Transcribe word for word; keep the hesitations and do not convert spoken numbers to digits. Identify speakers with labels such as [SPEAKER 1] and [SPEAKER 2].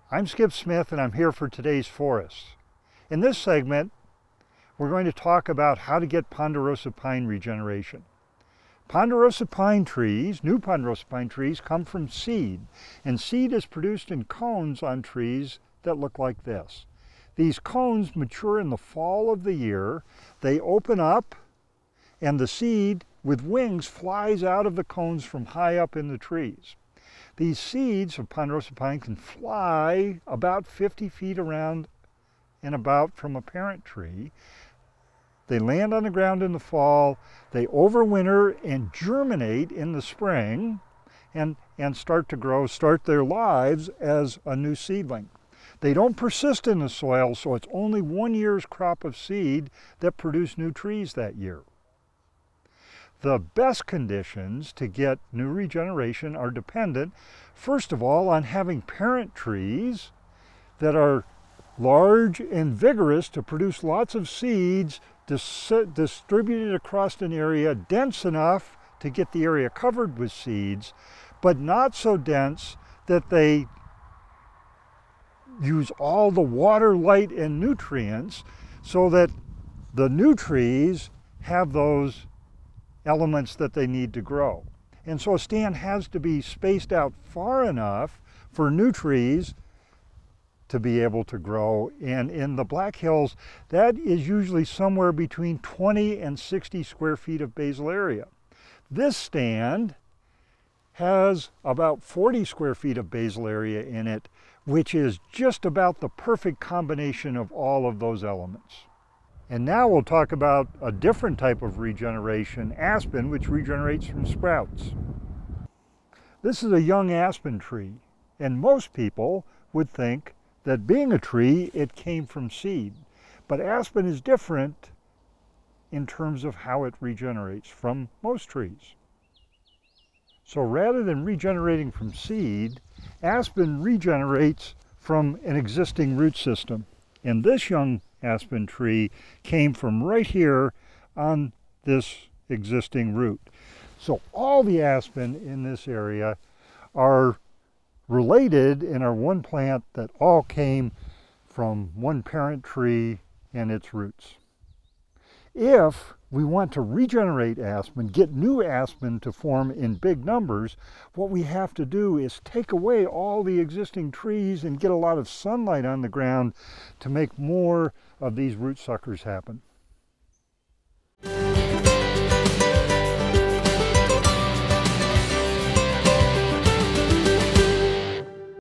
[SPEAKER 1] I'm Skip Smith and I'm here for today's Forests. In this segment, we're going to talk about how to get ponderosa pine regeneration. Ponderosa pine trees, new ponderosa pine trees, come from seed, and seed is produced in cones on trees that look like this. These cones mature in the fall of the year, they open up, and the seed with wings flies out of the cones from high up in the trees. These seeds of ponderosa pine can fly about fifty feet around and about from a parent tree. They land on the ground in the fall, they overwinter and germinate in the spring and, and start to grow, start their lives as a new seedling. They don't persist in the soil, so it's only one year's crop of seed that produce new trees that year. The best conditions to get new regeneration are dependent, first of all, on having parent trees that are large and vigorous to produce lots of seeds dis distributed across an area dense enough to get the area covered with seeds, but not so dense that they use all the water, light, and nutrients so that the new trees have those elements that they need to grow. And so a stand has to be spaced out far enough for new trees to be able to grow. And in the Black Hills, that is usually somewhere between twenty and sixty square feet of basal area. This stand has about forty square feet of basal area in it, which is just about the perfect combination of all of those elements. And now we'll talk about a different type of regeneration, aspen, which regenerates from sprouts. This is a young aspen tree, and most people would think that being a tree, it came from seed. But aspen is different in terms of how it regenerates from most trees. So rather than regenerating from seed, aspen regenerates from an existing root system. And this young aspen tree came from right here on this existing root. So all the aspen in this area are related and are one plant that all came from one parent tree and its roots. If we want to regenerate aspen, get new aspen to form in big numbers, what we have to do is take away all the existing trees and get a lot of sunlight on the ground to make more of these root suckers happen.